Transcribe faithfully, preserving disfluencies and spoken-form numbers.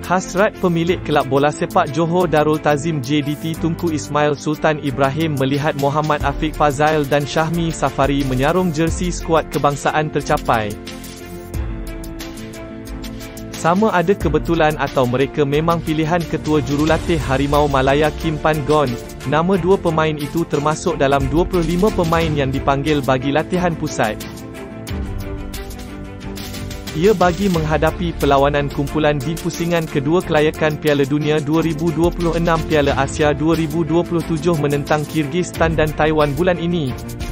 Hasrat pemilik kelab bola sepak Johor Darul Tazim J D T Tunku Ismail Sultan Ibrahim melihat Muhammad Afiq Fazail dan Syahmi Safari menyarung jersey skuad kebangsaan tercapai. Sama ada kebetulan atau mereka memang pilihan Ketua Jurulatih Harimau Malaya Kim Pan Gon, nama dua pemain itu termasuk dalam dua puluh lima pemain yang dipanggil bagi latihan pusat. Ia bagi menghadapi perlawanan kumpulan di pusingan kedua kelayakan Piala Dunia dua ribu dua puluh enam Piala Asia dua ribu dua puluh tujuh menentang Kyrgyzstan dan Taiwan bulan ini.